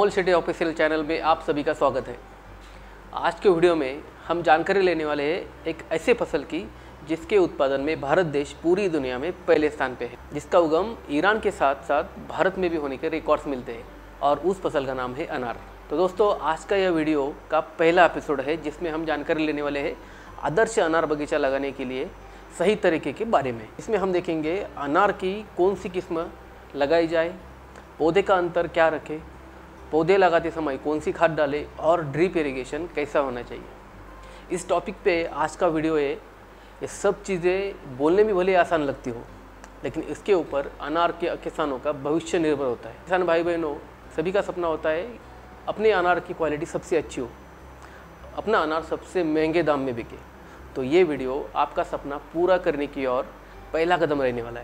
Amol Shetty official channel में आप सभी का स्वागत है। आज के वीडियो में हम जानकारी लेने वाले हैं एक ऐसे फसल की जिसके उत्पादन में भारत देश पूरी दुनिया में पहले स्थान पे है, जिसका उगम ईरान के साथ साथ भारत में भी होने के रिकॉर्ड्स मिलते हैं और उस फसल का नाम है अनार। तो दोस्तों, आज का यह वीडियो का पहला एपिसोड है जिसमें हम जानकारी लेने वाले हैं आदर्श अनार बगीचा लगाने के लिए सही तरीके के बारे में। इसमें हम देखेंगे अनार की कौन सी किस्म लगाई जाए, पौधे का अंतर क्या रखें, पौधे लगाते समय कौन सी खाद डालें और ड्रिप इरिगेशन कैसा होना चाहिए। इस टॉपिक पे आज का वीडियो है। ये सब चीज़ें बोलने में भले आसान लगती हो, लेकिन इसके ऊपर अनार के किसानों का भविष्य निर्भर होता है। किसान भाई बहनों, सभी का सपना होता है अपने अनार की क्वालिटी सबसे अच्छी हो, अपना अनार सबसे महंगे दाम में बिके। तो ये वीडियो आपका सपना पूरा करने की ओर पहला कदम रहने वाला है,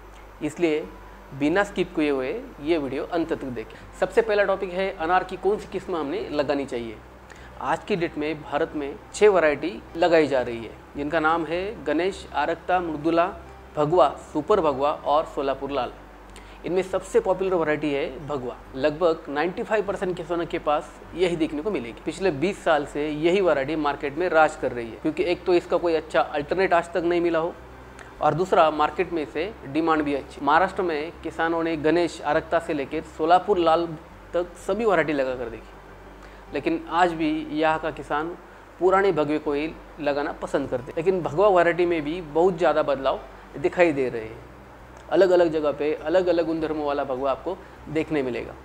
इसलिए बिना स्किप किए हुए ये वीडियो अंत तक देखें। सबसे पहला टॉपिक है अनार की कौन सी किस्म हमने लगानी चाहिए। आज की डेट में भारत में 6 वैरायटी लगाई जा रही है, जिनका नाम है गणेश, आरक्ता, मृदुला, भगवा, सुपर भगवा और सोलापुर लाल। इनमें सबसे पॉपुलर वैरायटी है भगवा। लगभग 95% किसानों के पास यही देखने को मिलेगी। पिछले 20 साल से यही वैरायटी मार्केट में राज कर रही है, क्योंकि एक तो इसका कोई अच्छा अल्टरनेट आज तक नहीं मिला हो और दूसरा मार्केट में इसे डिमांड भी अच्छी। महाराष्ट्र में किसानों ने गणेश, आरक्ता से लेकर सोलापुर लाल तक सभी वैरायटी लगा कर देखी, लेकिन आज भी यहाँ का किसान पुराने भगवे को ही लगाना पसंद करते। लेकिन भगवा वैरायटी में भी बहुत ज़्यादा बदलाव दिखाई दे रहे हैं। अलग अलग जगह पे अलग अलग गुणधर्मों वाला भगवा आपको देखने मिलेगा।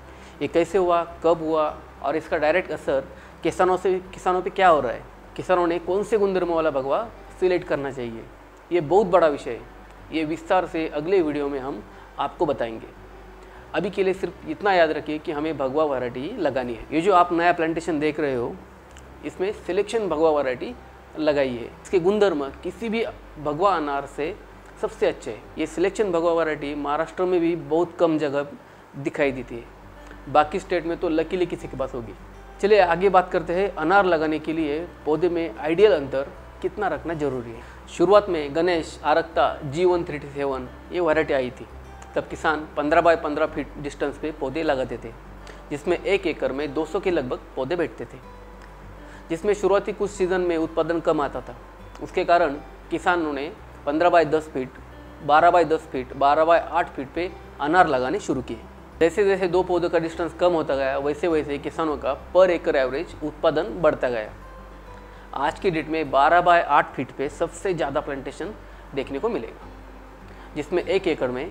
ये कैसे हुआ, कब हुआ और इसका डायरेक्ट असर किसानों पे क्या हो रहा है, किसानों ने कौन से गुणधर्मों वाला भगवा सिलेक्ट करना चाहिए, ये बहुत बड़ा विषय है। ये विस्तार से अगले वीडियो में हम आपको बताएंगे। अभी के लिए सिर्फ इतना याद रखिए कि हमें भगवा वैरायटी लगानी है। ये जो आप नया प्लांटेशन देख रहे हो, इसमें सिलेक्शन भगवा वैरायटी लगाई है। इसके गुणधर्म किसी भी भगवा अनार से सबसे अच्छे हैं। ये सिलेक्शन भगवा वैरायटी महाराष्ट्र में भी बहुत कम जगह दिखाई देती है, बाकी स्टेट में तो लकीली किसी के पास होगी। चलिए आगे बात करते हैं अनार लगाने के लिए पौधे में आइडियल अंतर कितना रखना जरूरी है। शुरुआत में गणेश, आरक्ता, G137 ये वैरायटी आई थी। तब किसान 15 बाय 15 फीट डिस्टेंस पे पौधे लगाते थे, जिसमें 1 एकड़ में 200 के लगभग पौधे बैठते थे, जिसमें शुरुआती कुछ सीज़न में उत्पादन कम आता था। उसके कारण किसानों ने 15 by 10 feet, 12 by 10 feet, 12 by 8 feet पे अनार लगाने शुरू किए। जैसे जैसे दो पौधों का डिस्टेंस कम होता गया, वैसे वैसे किसानों का पर एकड़ एवरेज उत्पादन बढ़ता गया। आज की डेट में 12 बाय 8 फीट पे सबसे ज़्यादा प्लांटेशन देखने को मिलेगा, जिसमें 1 एकड़ में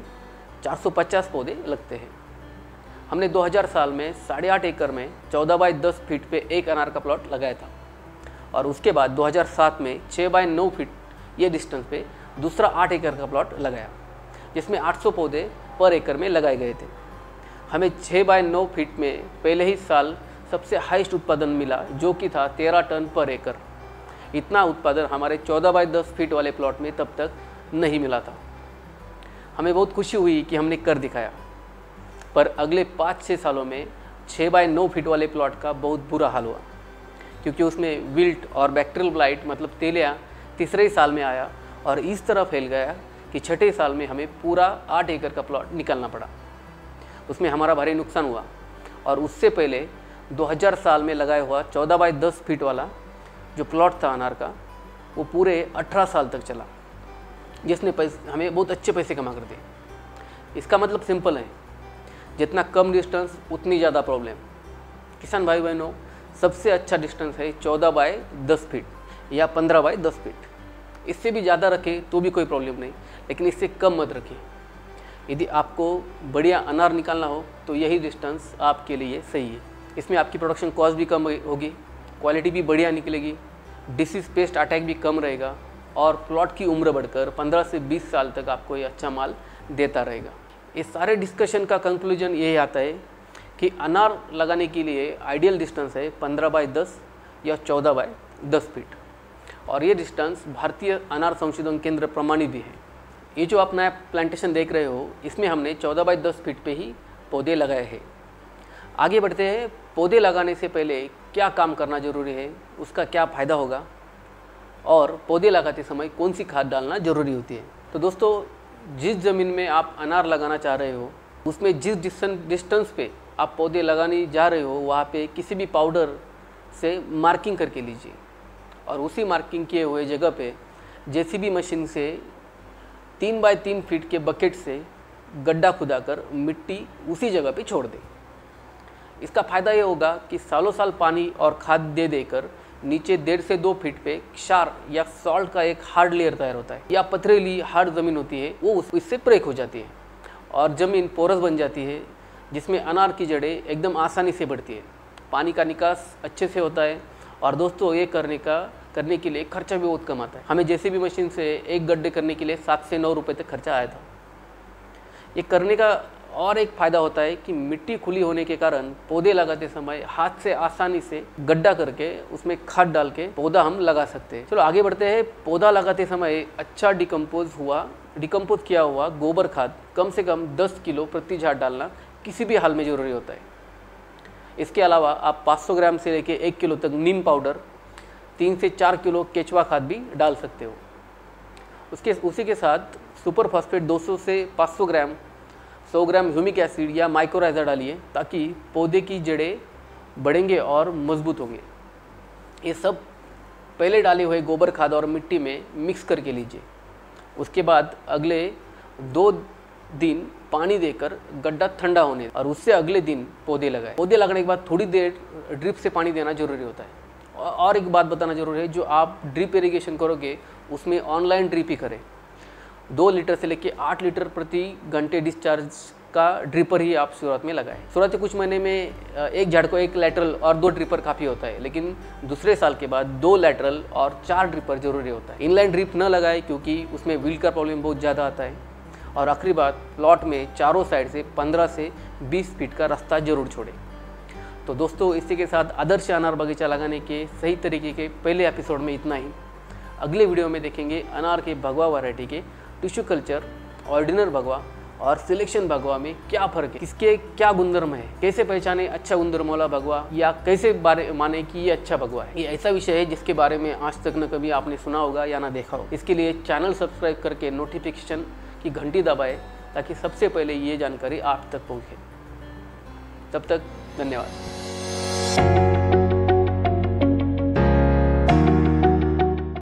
450 पौधे लगते हैं। हमने 2000 साल में 8.5 एकड़ में 14 बाय 10 फीट पे एक अनार का प्लॉट लगाया था, और उसके बाद 2007 में 6 बाय 9 फीट ये डिस्टेंस पे दूसरा 8 एकड़ का प्लॉट लगाया, जिसमें 800 पौधे पर एकड़ में लगाए गए थे। हमें 6 बाय 9 फीट में पहले ही साल सबसे हाईएस्ट उत्पादन मिला, जो कि था 13 टन पर एकड़। इतना उत्पादन हमारे 14 बाय 10 फीट वाले प्लॉट में तब तक नहीं मिला था। हमें बहुत खुशी हुई कि हमने कर दिखाया, पर अगले 5-6 सालों में 6 बाय 9 फीट वाले प्लॉट का बहुत बुरा हाल हुआ, क्योंकि उसमें विल्ट और बैक्टीरियल ब्लाइट मतलब तेलिया तीसरे ही साल में आया और इस तरह फैल गया कि छठे साल में हमें पूरा 8 एकड़ का प्लॉट निकालना पड़ा। उसमें हमारा भारी नुकसान हुआ। और उससे पहले 2000 साल में लगाया हुआ 14 बाय 10 फीट वाला जो प्लॉट था अनार का, वो पूरे 18 साल तक चला, जिसने हमें बहुत अच्छे पैसे कमा कर दिए। इसका मतलब सिंपल है, जितना कम डिस्टेंस उतनी ज़्यादा प्रॉब्लम। किसान भाई बहनों, सबसे अच्छा डिस्टेंस है 14 बाय 10 फीट या 15 बाय 10 फीट। इससे भी ज़्यादा रखें तो भी कोई प्रॉब्लम नहीं, लेकिन इससे कम मत रखें। यदि आपको बढ़िया अनार निकालना हो तो यही डिस्टेंस आपके लिए सही है। इसमें आपकी प्रोडक्शन कॉस्ट भी कम होगी, क्वालिटी भी बढ़िया निकलेगी, डिसीज पेस्ट अटैक भी कम रहेगा और प्लॉट की उम्र बढ़कर 15 से 20 साल तक आपको ये अच्छा माल देता रहेगा। इस सारे डिस्कशन का कंक्लूजन यही आता है कि अनार लगाने के लिए आइडियल डिस्टेंस है 15 बाय 10 या 14 बाय 10 फीट, और ये डिस्टेंस भारतीय अनार संशोधन केंद्र प्रमाणित भी है। ये जो आप नया प्लांटेशन देख रहे हो, इसमें हमने 14 बाय 10 फीट पे ही पौधे लगाए हैं। आगे बढ़ते हैं। पौधे लगाने से पहले क्या काम करना जरूरी है, उसका क्या फ़ायदा होगा, और पौधे लगाते समय कौन सी खाद डालना ज़रूरी होती है। तो दोस्तों, जिस ज़मीन में आप अनार लगाना चाह रहे हो उसमें जिस डिस्टेंस पे आप पौधे लगाने जा रहे हो वहाँ पे किसी भी पाउडर से मार्किंग करके लीजिए और उसी मार्किंग किए हुए जगह पे जेसीबी मशीन से 3 बाय 3 फीट के बकेट से गड्ढा खुदाकर मिट्टी उसी जगह पे छोड़ दें। इसका फ़ायदा ये होगा कि सालों साल पानी और खाद दे देकर नीचे 1.5 से 2 फीट पे क्षार या सॉल्ट का एक हार्ड लेयर तैयार होता है या पथरीली हार्ड ज़मीन होती है वो इससे ब्रेक हो जाती है और ज़मीन पोरस बन जाती है, जिसमें अनार की जड़ें एकदम आसानी से बढ़ती है, पानी का निकास अच्छे से होता है। और दोस्तों ये करने के लिए खर्चा भी बहुत कम आता है। हमें जेसीबी मशीन से एक गड्ढे करने के लिए 7 से 9 रुपये तक खर्चा आया था। ये करने का और एक फ़ायदा होता है कि मिट्टी खुली होने के कारण पौधे लगाते समय हाथ से आसानी से गड्ढा करके उसमें खाद डाल के पौधा हम लगा सकते हैं। चलो आगे बढ़ते हैं। पौधा लगाते समय अच्छा डिकम्पोज किया हुआ गोबर खाद कम से कम 10 किलो प्रति झाड़ डालना किसी भी हाल में ज़रूरी होता है। इसके अलावा आप 500 ग्राम से लेके 1 किलो तक नीम पाउडर, 3 से 4 किलो केचुआ खाद भी डाल सकते हो। उसी के साथ सुपर फॉस्फेट 200 से 500 ग्राम, 100 ग्राम ह्यूमिक एसिड या माइक्रोराइज़ा डालिए ताकि पौधे की जड़ें बढ़ेंगे और मजबूत होंगे। ये सब पहले डाले हुए गोबर खाद और मिट्टी में मिक्स करके लीजिए। उसके बाद अगले 2 दिन पानी देकर गड्ढा ठंडा होने और उससे अगले दिन पौधे लगाएं। पौधे लगाने के बाद थोड़ी देर ड्रिप से पानी देना जरूरी होता है। और एक बात बताना जरूरी है, जो आप ड्रिप इरिगेशन करोगे उसमें ऑनलाइन ड्रिप ही करें। 2 लीटर से लेकर 8 लीटर प्रति घंटे डिस्चार्ज का ड्रिपर ही आप शुरुआत में लगाएं। शुरुआत के कुछ महीने में एक झाड़ को 1 लैटरल और 2 ड्रिपर काफ़ी होता है, लेकिन दूसरे साल के बाद 2 लैटरल और 4 ड्रिपर जरूरी होता है। इनलाइन ड्रिप न लगाएं क्योंकि उसमें व्हील का प्रॉब्लम बहुत ज़्यादा आता है। और आखिरी बात, प्लॉट में चारों साइड से 15 से 20 फीट का रास्ता जरूर छोड़ें। तो दोस्तों इसी के साथ आदर्श अनार बगीचा लगाने के सही तरीके के पहले एपिसोड में इतना ही। अगले वीडियो में देखेंगे अनार के भगवा वैरायटी के टिश्यू कल्चर, ऑर्डिनर भगवा और सिलेक्शन भगवा में क्या फ़र्क है, किसके क्या गुणधर्म है, कैसे पहचाने अच्छा गुणधर्म वाला भगवा या कैसे माने कि ये अच्छा भगवा है। ये ऐसा विषय है जिसके बारे में आज तक न कभी आपने सुना होगा या ना देखा हो। इसके लिए चैनल सब्सक्राइब करके नोटिफिकेशन की घंटी दबाएं ताकि सबसे पहले ये जानकारी आप तक पहुँचे। तब तक धन्यवाद।